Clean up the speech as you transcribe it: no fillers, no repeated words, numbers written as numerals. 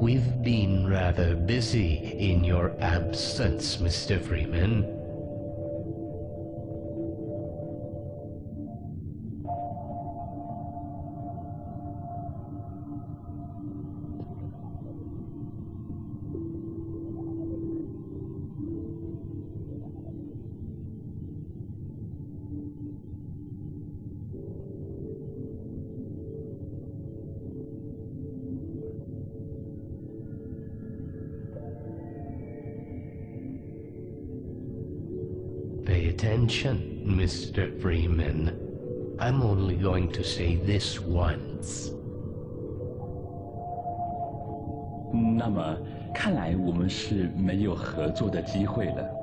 We've been rather busy in your absence, Mr. Freeman. Pay attention, Mr. Freeman. I'm only going to say this once. 那么，看来我们是没有合作的机会了。